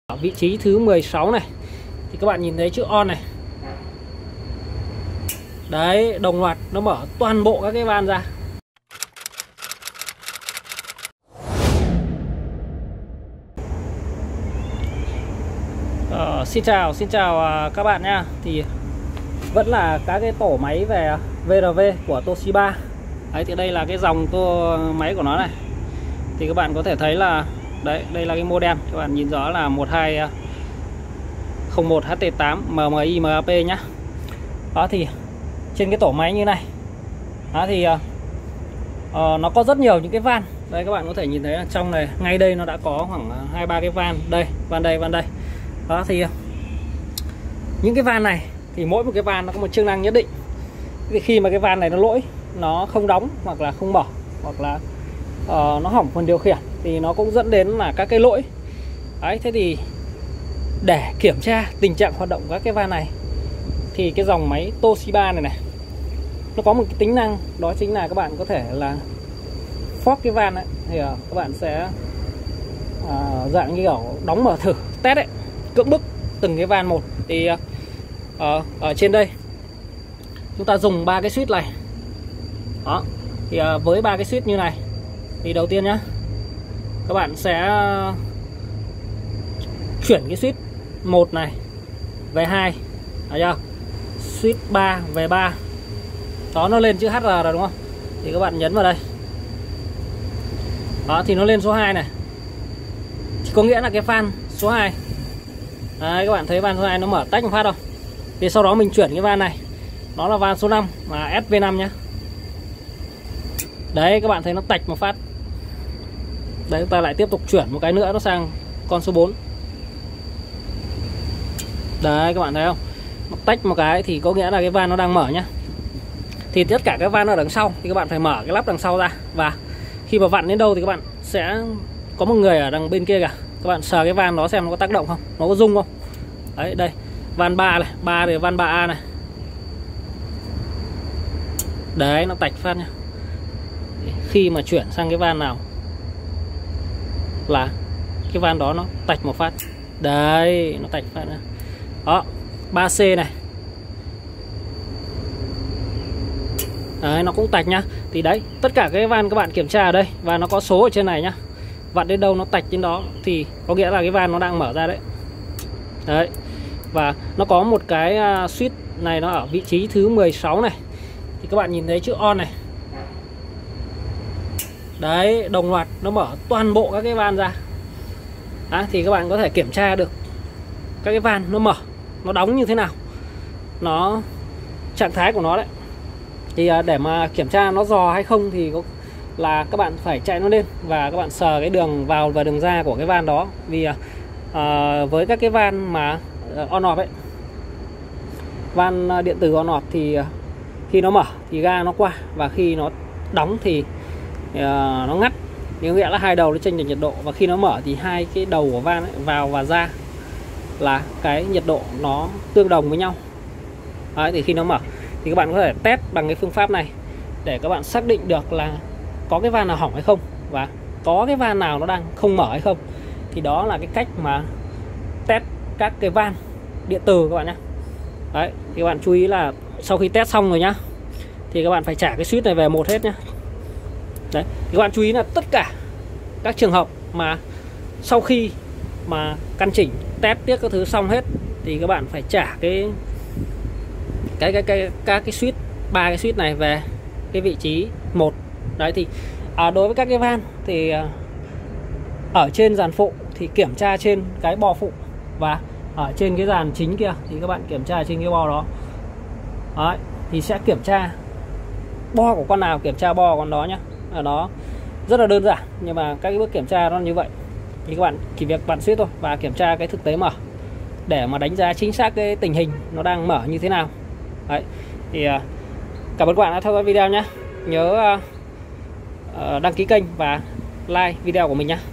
Ở vị trí thứ 16 này thì các bạn nhìn thấy chữ on này. Đấy, đồng loạt nó mở toàn bộ các cái van ra. Xin chào các bạn nha. Thì vẫn là các cái tổ máy về VRV của Toshiba. Đấy, thì đây là cái dòng máy của nó này. Thì các bạn có thể thấy là đấy, đây là cái model, các bạn nhìn rõ là 1201 HT8 MMI MAP nhá. Đó, thì trên cái tổ máy như này đó thì nó có rất nhiều những cái van. Đây các bạn có thể nhìn thấy là trong này, ngay đây nó đã có khoảng 2-3 cái van. Đây, van đây, van đây. Đó, thì những cái van này thì mỗi một cái van nó có một chức năng nhất định. Thì khi mà cái van này nó lỗi, nó không đóng hoặc là không mở, hoặc là nó hỏng phần điều khiển, thì nó cũng dẫn đến là các cái lỗi. Đấy, thế thì để kiểm tra tình trạng hoạt động của các cái van này thì cái dòng máy Toshiba này nó có một cái tính năng, đó chính là các bạn có thể là fork cái van ấy, thì các bạn sẽ dạng như kiểu đóng mở thử test ấy, cưỡng bức từng cái van một. Thì ở trên đây chúng ta dùng 3 cái switch này. Đó, thì với 3 cái switch như này thì đầu tiên nhá, các bạn sẽ chuyển cái switch 1 này về 2, thấy chưa? Switch 3 về 3. Đó, nó lên chữ HR rồi đúng không? Thì các bạn nhấn vào đây. Đó, thì nó lên số 2 này. Thì có nghĩa là cái van số 2. Đấy, các bạn thấy van số 2 nó mở tách một phát không? Thì sau đó mình chuyển cái van này, nó là van số 5 là SV5 nhá. Đấy, các bạn thấy nó tạch một phát. Đấy, chúng ta lại tiếp tục chuyển một cái nữa, nó sang con số 4. Đấy, các bạn thấy không? Nó tách một cái thì có nghĩa là cái van nó đang mở nhá. Thì tất cả các van ở đằng sau thì các bạn phải mở cái lắp đằng sau ra. Và khi mà vặn đến đâu thì các bạn sẽ có một người ở đằng bên kia kìa. Các bạn sờ cái van đó xem nó có tác động không, nó có rung không. Đấy, đây, van 3 này, 3 thì van 3A này. Đấy, nó tạch phát nhá. Khi mà chuyển sang cái van nào là cái van đó nó tạch một phát. Đấy, nó tạch phát nữa. Đó, 3C này. Đấy, nó cũng tạch nhá. Thì đấy, tất cả cái van các bạn kiểm tra ở đây, và nó có số ở trên này nhá. Vặn đến đâu nó tạch trên đó thì có nghĩa là cái van nó đang mở ra đấy. Đấy. Và nó có một cái switch này, nó ở vị trí thứ 16 này. Thì các bạn nhìn thấy chữ on này. Đấy, đồng loạt nó mở toàn bộ các cái van ra. Đó, thì các bạn có thể kiểm tra được các cái van nó mở, nó đóng như thế nào, nó trạng thái của nó đấy. Thì để mà kiểm tra nó dò hay không thì là các bạn phải chạy nó lên và các bạn sờ cái đường vào và đường ra của cái van đó. Vì với các cái van mà on off ấy, van điện tử on off thì khi nó mở thì ga nó qua, và khi nó đóng thì nó ngắt. Nghĩa là hai đầu nó chênh lệch nhiệt độ, và khi nó mở thì hai cái đầu của van ấy, vào và ra là cái nhiệt độ nó tương đồng với nhau. Đấy, thì khi nó mở thì các bạn có thể test bằng cái phương pháp này để các bạn xác định được là có cái van nào hỏng hay không, và có cái van nào nó đang không mở hay không. Thì đó là cái cách mà test các cái van điện tử các bạn nhé. Đấy, thì các bạn chú ý là sau khi test xong rồi nhá, thì các bạn phải trả cái switch này về một hết nhá. Đấy, thì các bạn chú ý là tất cả các trường hợp mà sau khi mà căn chỉnh test tiếp các thứ xong hết thì các bạn phải trả các cái switch, 3 cái switch này về cái vị trí 1. Đấy, thì đối với các cái van thì ở trên dàn phụ thì kiểm tra trên cái bo phụ, và ở trên cái dàn chính kia thì các bạn kiểm tra trên cái bo đó. Đấy, thì sẽ kiểm tra bo của con nào kiểm tra bo của con đó nhá. Ở đó rất là đơn giản, nhưng mà các cái bước kiểm tra nó như vậy. Thì các bạn chỉ việc bạn switch thôi và kiểm tra cái thực tế mở để mà đánh giá chính xác cái tình hình nó đang mở như thế nào. Đấy, thì cảm ơn các bạn đã theo dõi video nhé. Nhớ đăng ký kênh và like video của mình nhé.